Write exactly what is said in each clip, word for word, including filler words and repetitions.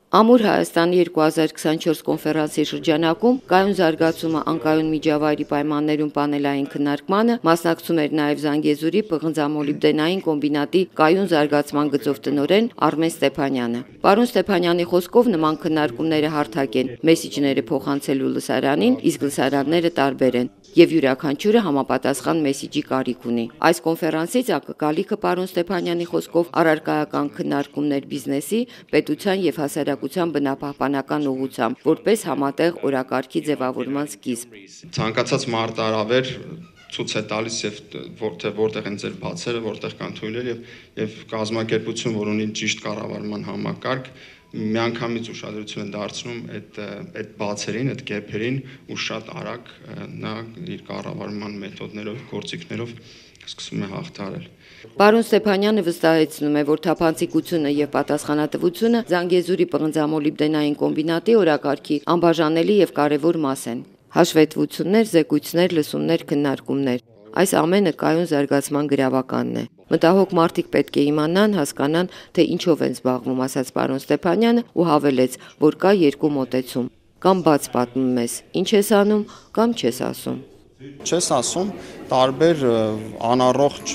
Ամուր Հայաստանի երկու հազար քսանչորս կոնֆերանսի շրջանակում կայուն զարգացումը անկայուն միջավայրի պայմաններում պանելային քննարկմանը մասնակցում էր նաև Զանգեզուրի պղնձամոլիբդենային կոմբինատի կայուն զարգացման գծով տնօրեն Արմեն Ստեփանյանը։ Պարոն Ստեփանյանի խոսքով նման քննարկումները հարթակ են, մեսիջները փոխանցելու լսարանին, իսկ լսարանները տարբեր են եւ յուրաքանչյուրը համապատասխան մեսիջի կարիք ունի։ Այս կոնֆերանսից ակնկալիքը պարոն Ստեփանյանի խոսքով առարկայական քննարկումներ բիզնեսի, պետության եւ հասարակության բնապահպանական ուղղությամբ, որպես համատեղ օրակարգի ձևավորման սկիզբ։ Ցանկացած մարտահրավեր ցույց է տալիս եւ որտեղ որտեղ են ձեր բացերը, որտեղ կան թույլեր եւ եւ կազմակերպություն, որ ունի ճիշտ կառավարման համակարգ, միանգամից ուշադրություն են դարձնում այդ այդ բացերին, այդ գեփերին ու շատ արագ նա իր կառավարման մեթոդներով, գործիքներով սկսում է հաղթարել։ Պարոն Ստեփանյանը վստահեցնում է, որ թափանցիկությունը եւ պատասխանատվությունը Զանգեզուրի պղնձամոլիբդենային կոմբինատի օրակարգի անբաժանելի եւ կարեւոր մաս են։ Հաշվետվություններ, զեկույցներ, լսումներ, քննարկումներ։ Այս ամենը կայուն զարգացման գրավականն է։ Մտահոգ մարդիկ պետք է իմանան, հասկանան, թե ինչով են զբաղվում, ասաց պարոն Ստեփանյանը ու հավելեց, որ կա երկու մոտեցում։ Կամ բաց պատմում ես, ինչ ես անում, կամ չես ասում։ Չես ասում, տարբեր անառողջ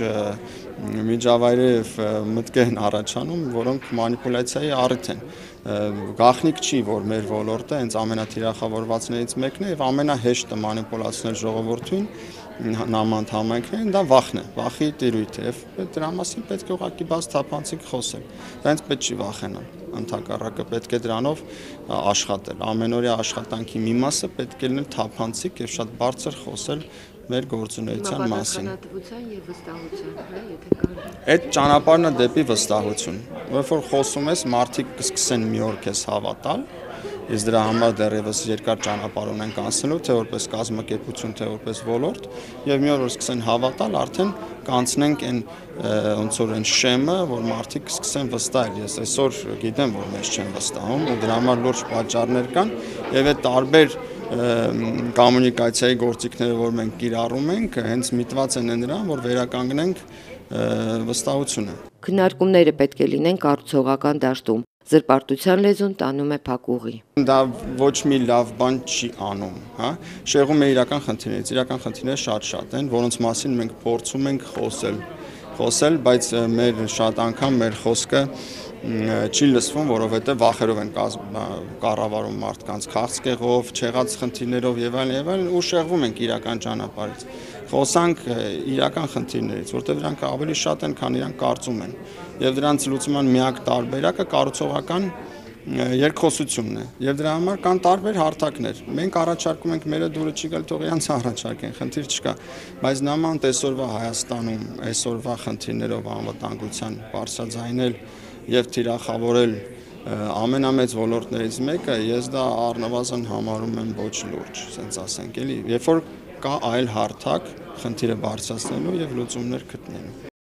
միջավայրերով մտքեր են առաջանում, որոնք մանիպուլյացիայի առիթ են։ Գաղտնիք չի, որ մեր ոլորտը հենց ամենաթիրախավորվածներից մեկն է եւ ամենահեշտը մանիպուլացնել ժողովրդին նման համայնքներին, դա վախն է, վախի տիրույթ է եւ դրա մասին պետք է ուղղակի բաց թափանցիկ խոսել։ Դա հենց պետք չի վախենալ, ընդհակառակը պետք է դրանով աշխատել։ Ամենօրյա աշխատանքի մի մասը պետք է լինել թափանցիկ եւ շատ բարձր խոսել մեր գործունեության մասին։ Պատասխանատվության եւ վստահության, հա, եթե կար։ Այդ ճանապարհն է դեպի վստահություն։ Երբ որ խոսում ես, մարդիկ կսկսեն մի օր քեզ հավատալ, իսկ դրա համար դեռևս երկար ճանապարհ ունենք անցնելու, թե որպես կազմակերպություն, թե որպես ոլորտ, եւ մի օր որ սկսեն հավատալ, արդեն կանցնենք այն ոնց որ այն շեմը, որ մարդիկ սկսեն վստահել։ Ես այսօր գիտեմ, որ մեզ չեն վստահում, ու դրա համար լուրջ պատճառներ կան, եւ այդ տարբեր կոմունիկացիայի գործիքները, որ մենք կիրառում ենք, հենց միտված են նրան, որ վերականգնենք վստահությունը։ Քննարկումները պետք է լինեն կառուցողական դաշտում։ Զրպարտության լեզուն տանում է փակուղի։ Դա ոչ մի լավ բան չի անում, հա։ Շեղում է իրական խնդիրներից, իրական խնդիրները շատ-շատ են, որոնց մասին մենք փորձում ենք խոսել, խոսել, բայց մեր շատ անգամ մեր խոսքը չի լսվում, որովհետև վախերով են կառավարում մարդկանց քաղցկեղով, չեղած խնդիրներով եւ այլն եւ այլն, ու շեղվում ենք իրական ճանապարհից։ Խոսանք իրական խնդիրներից, որտեղ դրանք ավելի շատ են, քան իրանք կարծում են։ Եվ դրանց լուծման միակ տարբերակը կառուցողական երկխոսությունն է։ Եվ դրա համար կան տարբեր հարթակներ։ Մենք առաջարկում ենք մերը դուրը չի գալ, թող իրանց առաջարկեն, խնդիր չկա։ Բայց նման տեսօրվա Հայաստանում այսօրվա խնդիրներով անվտանգության բարձրաձայնել եւ թիրախավորել ամենամեծ ոլորտներից մեկը, ես դա առնվազն համարում եմ ոչ լուրջ, ասենց ասենք, էլի, երբ որ կա այլ հարթակ խնդիրը բարձրացնելու եւ լուծումներ գտնելու։